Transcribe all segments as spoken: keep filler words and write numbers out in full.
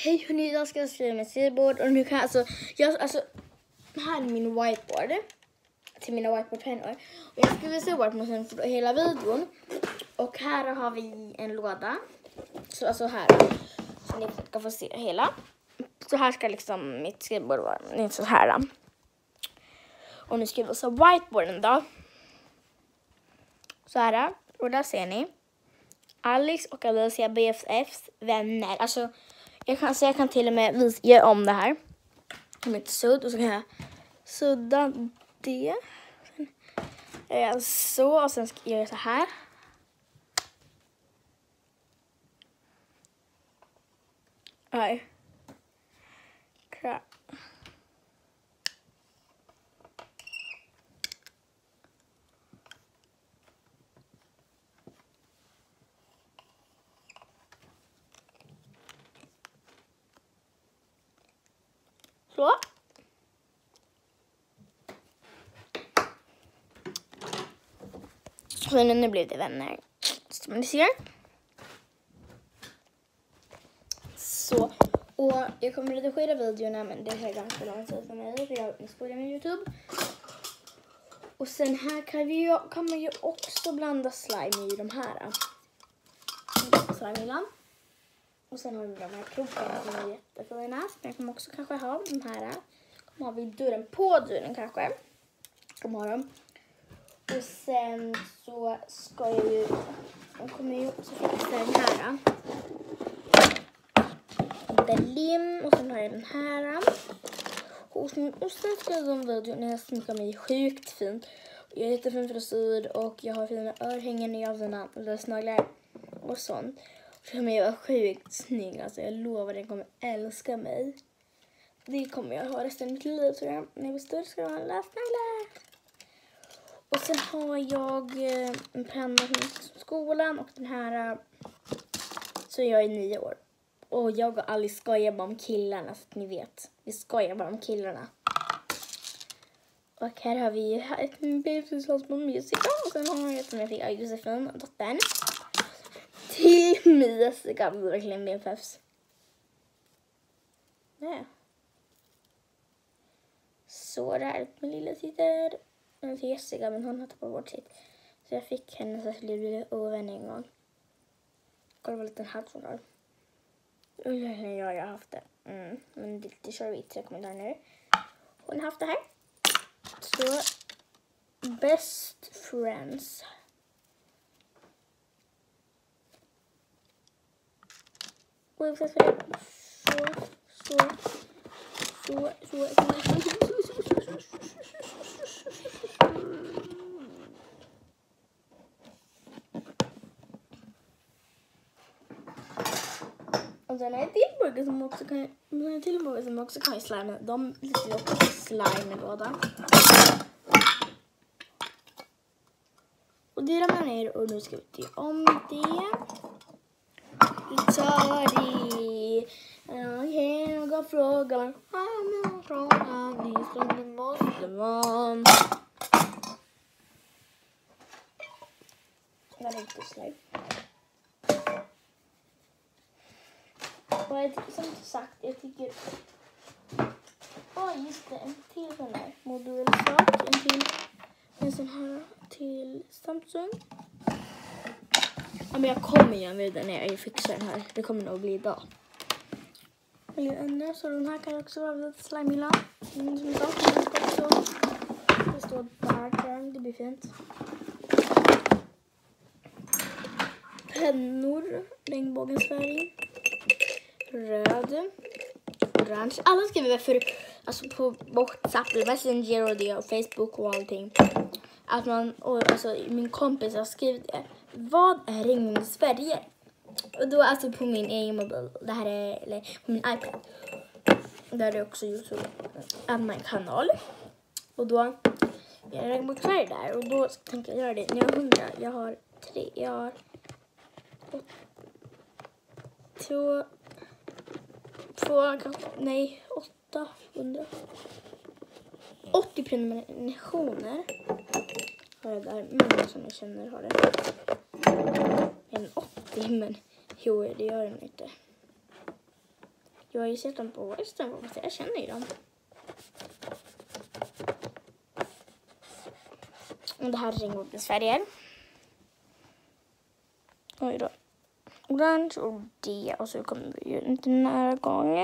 Hej hörni, idag ska jag skriva med skrivbord och nu kan jag alltså, jag, alltså här är min whiteboard till mina whiteboardpennor. Och jag ska visa whiteboarden för hela videon. Och här har vi en låda. Så alltså här, så ni ska få se hela. Så här ska liksom mitt skrivbord vara, inte så här. Och nu ska vi visa whiteboarden då. Så här, och där ser ni Alex och Alicia B F Fs vänner. Alltså jag kan, så jag kan till och med visa, göra om det här. Om inte sudd. Och så kan jag sudda det. Sen gör jag så. Och sen ska jag göra så här. Oj. Crap. Så. Så nu blev det vänner. Som ni ser. Så. Och jag kommer redigera videorna, men det är ganska lång tid för mig. För jag spelar med YouTube. Och sen här kan, vi, kan man ju också blanda slime i de här. Slime-hyllan. Och sen har vi de här krokarna som är jättefina. Jag kommer också kanske ha de här. Kommer ha vid dörren, på dörren kanske. Kommer ha dem. Och sen så ska jag ju, de kommer ju också fixa den här. Berlin. Och sen har jag den här. Och sen, och sen ska jag de videorna sminka mig sjukt fint. Jag är jättefin frisyr och jag har fina örhängen i ögonen och lösnaglar och sånt. Så kommer jag vara sjukt snygg. Alltså jag lovar att den kommer älska mig. Det kommer jag ha resten av mitt liv. Så jag, när jag blir större ska jag ha en lösnaglar. Och sen har jag en penna från skolan och den här. Så jag är nio år. Och jag och Alice skojar bara om killarna, så att ni vet. Vi skojar bara om killarna. Och här har vi ett bebishals på Musica. Och sen har jag som jag fick av Josefin, dottern. Till Musica, det är verkligen B F Fs. Nej. Så där är min lilla syster. Den till Jessica, men hon har tappat bort sitt. Så jag fick henne så att jag blev ovän en gång. Kolla vad liten hatt hon har. Ja, jag har haft det. Mm. Men det, det kör vi inte, så jag kommer där nu. Hon har haft det här. Så, best friends. Och jag ska säga så, så, så, så, så. Och sen är det till burgare som också kan, en till burgare som också kan slime. De lite också slime i båda. Och det ramlar ner och nu ska vi till om det. Sorry. Jag kan fråga. Jag frågar ni som det måste vara. Det är inte slime. Och jag, som sagt, jag tycker... Åh, oh, just det. En till sån här modulsak. En till. En sån här till Samsung. Ja, men jag kommer göra en video när jag fixar den här. Det kommer nog bli idag. Eller ännu. Så den här kan också vara lite slime-hyllan. Mm, som sagt, det står det står där. Det blir fint. Pennor. Regnbågensfärg. Röd, orange. Alla skriver för, alltså på WhatsApp, Messenger och det och Facebook och allting. Att man, och alltså min kompis har skrivit det. Vad är regnbågsfärger? Och då alltså på min egen mobil. Det här är, eller på min iPad. Där är det också YouTube. Annan kanal. Och då är det regnbågsfärger där. Och då tänker jag göra det. När jag har hundra. Jag har tre. Jag har åt, två. Två, nej, åtta hundra. åttio prenumerationer har jag där. Många som jag känner har det. En åttio, men jo, det gör den inte. Jag har ju sett dem på Western, så jag känner ju dem. Och det här är regnbågsfärger. Oj då. Orange och det. Och så kommer vi ju inte nära gången.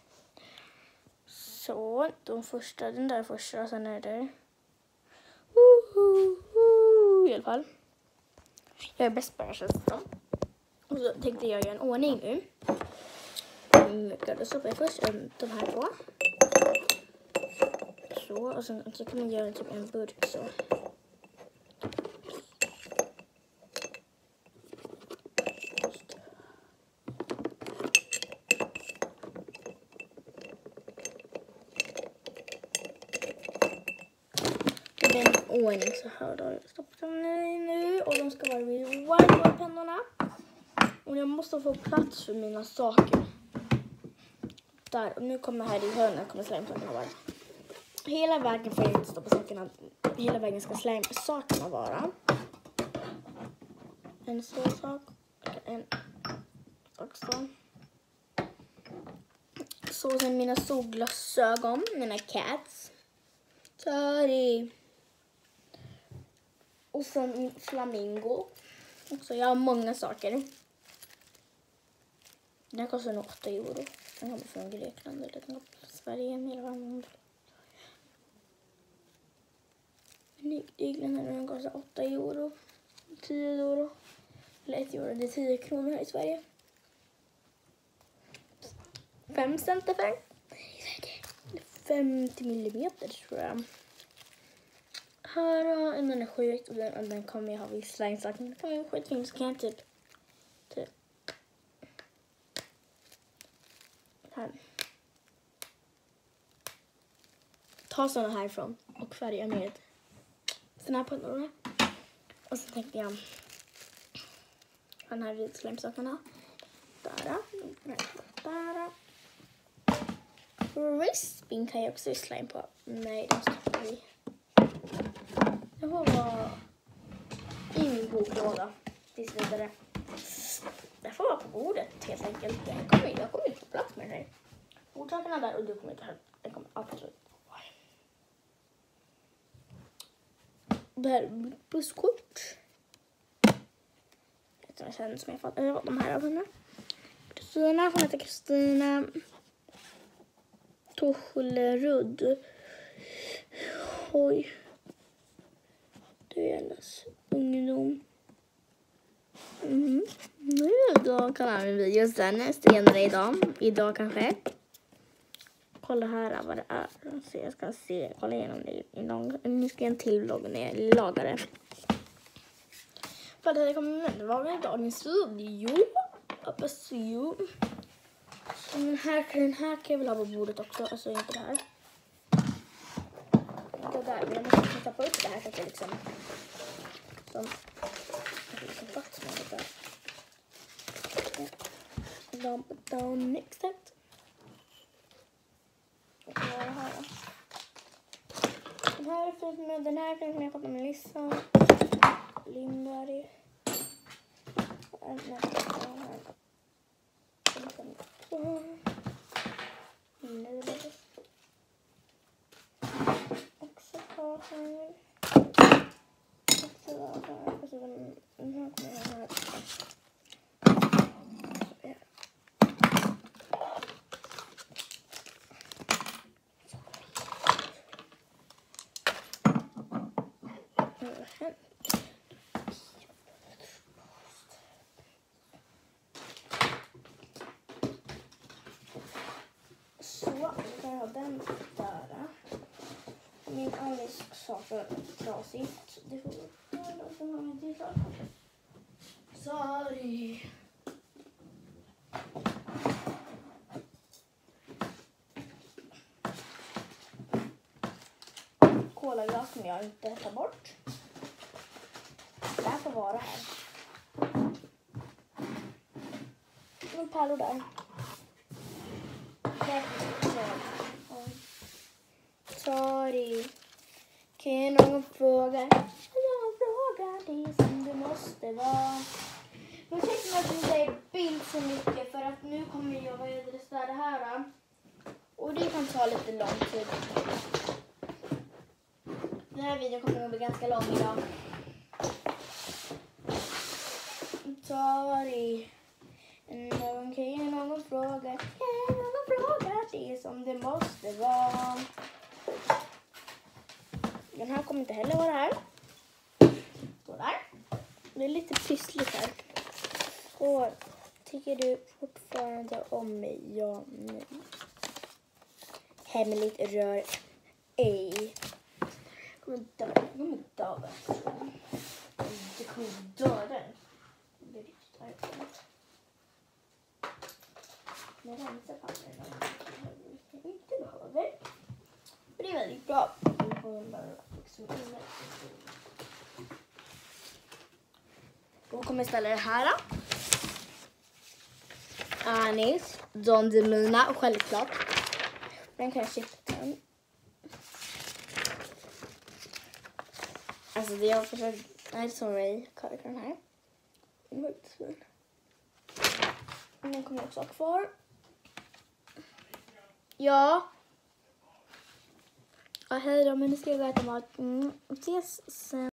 Så, de första, den där första, och sen är det i alla fall. Jag är bäst på det här sättet. Och så tänkte jag göra en ordning nu. Då stoppar jag först de här två. Så, och sen så kan man göra typ en burk så. Ordning så här då. Jag stoppar dem nu och de ska vara vid whiteboardpennorna. Och jag måste få plats för mina saker. Där, och nu kommer här i hörnet kommer slimesakerna vara. Hela vägen får jag inte stoppa sakerna. Hela vägen ska slime-sakerna vara. En så sak. En också. Så sen mina solglasögon, mina cats. Sorry. Och sen min flamingo. Så jag har många saker. Den här kostar nog åtta euro. Den kommer från Grekland eller den kommer från Sverige. Nyligen här den kostar åtta euro. tio euro. Eller ett euro. Det är tio kronor här i Sverige. fem cent för. femtio millimeter tror jag. Här har den är sjukt och den, den kommer jag ha vid slime-saken. Den kommer vara skitfin så kan jag typ, typ här. Ta sådana härifrån och färga med såna här pannorna. Och så tänkte jag den här vid slime-sakerna. Där. Där. Crisping kan jag också slime på. Nej, den stoppar vi. Det får vara i min boklåda tills vidare. Det får vara på bordet helt enkelt. Jag kommer, jag kommer inte få plats med det här. Bordsakerna där och du kommer inte ha. Det kommer absolut vara. Det här är busskort. Jag känner som jag fattar. Jag har de här av henne. Kristina, hon heter Kristina Torslerud. Oj. Det är hennes ungdom. Mm. Nu då kan jag ha en video sen senare idag. Idag kanske. Kolla här vad det är. Så jag ska se. Kolla igenom det idag. Nu ska jag en till vlogg när jag lagar det. För det kommer det var väl dagens video. Hoppas ju. Den här, den här kan jag väl ha på bordet också. Alltså inte det här. Det där, men jag måste tappa upp det här så att jag liksom som liksom plats med det där. Dump it down next set. Och vad är det här då? Den här är fint med den här kan jag fått med Lissa Lindberg. Och en här. Nu är det också kvar här. Också där. Och så den här kommer jag här. Så, då kan jag ha den där. Min Alice sak är trasigt. Det får vi göra. Sorry. Kolaglas som jag inte tar bort. Det här får vara här. Och pärlor där. Sorry. Kan någon fråga? Jag frågar dig som du måste vara. Nu tänkte jag att du säger bild så mycket för att nu kommer jag, vad är det testa det här. Och det kan ta lite lång tid. Den här videon kommer att bli ganska lång idag. Tar i någon kring någon fråga. Ja, någon fråga. Det är som det måste vara. Den här kommer inte heller vara här. Så där. Det är lite pyssligt här. Och tycker du fortfarande om mig? Ja, nej. Hemligt rör ej. Jag kommer dö. Jag kommer dö. Jag kommer dö den. Det blir riktigt argt. Jag rensar papperna. Jag inte behöver. För det är väldigt bra. Jag får bara liksom inne. Och kommer ställa det här. Anis, Don Demina, självklart. Den kan jag köpa den. Alltså det jag försökt... Nej, sorry. Kallar den här. Den var inte svin. Den kommer också ha kvar. Ja. Ja, hej då. Men nu ska jag gå och äta mat. Mm, ses sen.